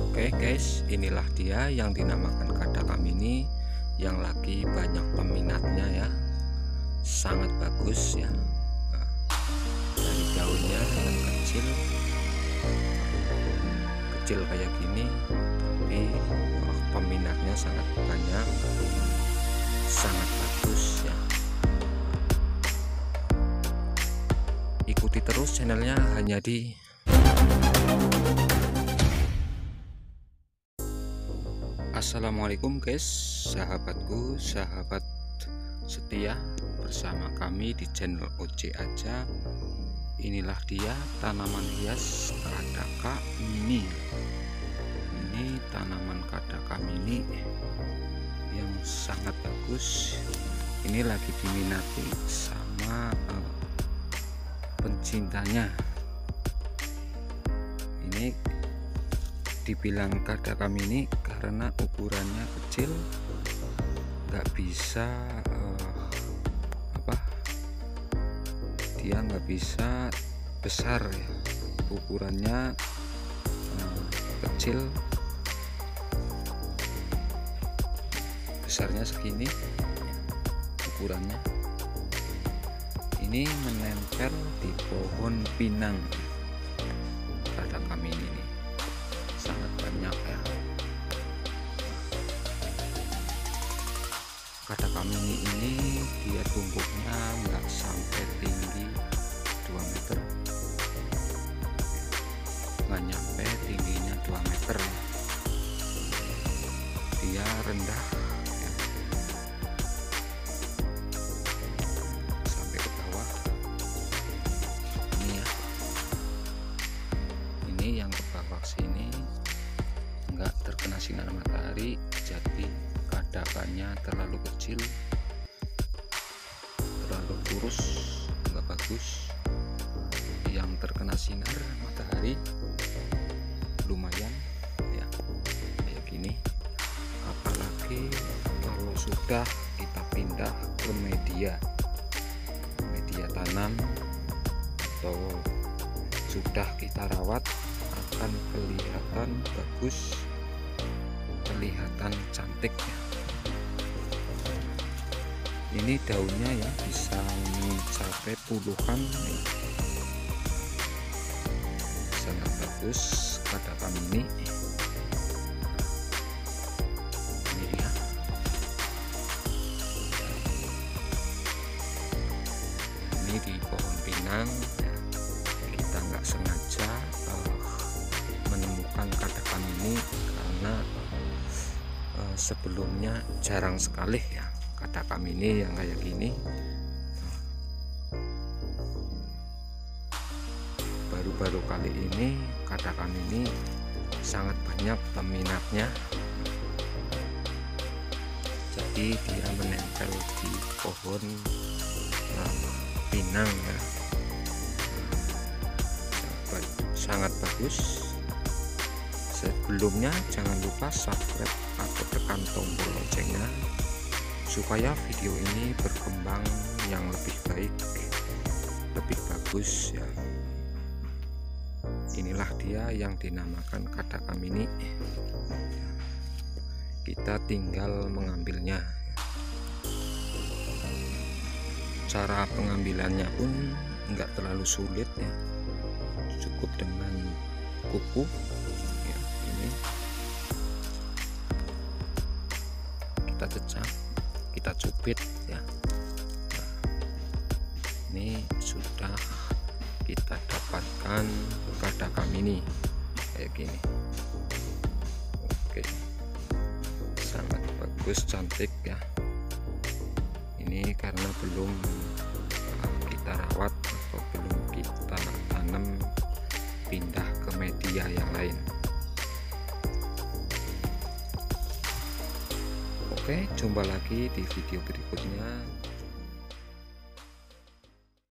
Oke guys, inilah dia yang dinamakan kada kamini yang lagi banyak peminatnya ya. Sangat bagus ya. Nah, dari daunnya yang kecil kayak gini, tapi peminatnya sangat banyak, sangat bagus ya. Ikuti terus channelnya hanya di Assalamualaikum guys, sahabatku, sahabat setia bersama kami di channel OJ aja. Inilah dia tanaman hias kada kamini. Ini tanaman kada kamini yang sangat bagus. Ini lagi diminati sama pencintanya. Ini dibilang kada kamini karena ukurannya kecil, nggak bisa dia nggak bisa besar ya, ukurannya kecil, besarnya segini ukurannya. Ini menempel di pohon pinang kada kamini ini sangat banyak ya. Kada kamini ini dia tumbuhnya nggak sampai tinggi 2 meter, nggak nyampe tingginya 2 meter, dia rendah ya, sampai ke bawah ini ya. Ini yang ke bawah sini nggak terkena sinar matahari, jadi kadakannya terlalu kecil, terlalu kurus, nggak bagus. Yang terkena sinar matahari lumayan ya, kayak gini. Apalagi kalau sudah kita pindah ke media tanam atau sudah kita rawat, akan kelihatan bagus, kelihatan cantik ya. Ini daunnya ya bisa mencapai puluhan ya. Sangat bagus kada kamini ini ya. Ini di pohon pinang ya. Kita nggak sengaja menemukan kada kamini karena sebelumnya jarang sekali ya kada kamini yang kayak gini. Baru-baru kali ini kada kamini sangat banyak peminatnya, jadi dia menempel di pohon pinang ya. Sangat bagus. Sebelumnya jangan lupa subscribe atau tekan tombol loncengnya supaya video ini berkembang yang lebih baik, lebih bagus ya. Inilah dia yang dinamakan kada kamini. Kita tinggal mengambilnya. Cara pengambilannya pun enggak terlalu sulit ya, cukup dengan kuku ya. Ini kita cecak, kita cubit ya. Nah, ini sudah kita dapatkan kada kamini kayak gini. Oke, sangat bagus, cantik ya. Ini karena belum kita rawat atau belum kita tanam pindah ke media yang lain. Oke, jumpa lagi di video berikutnya.